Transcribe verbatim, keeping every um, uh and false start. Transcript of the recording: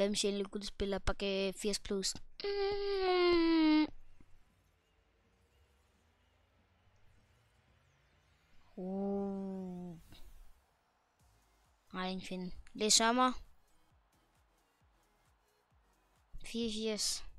fem sjældne guldspillere, pakke firs plus. Mm. Uh. Nej, en fin. Det er sommer. fireogfirs.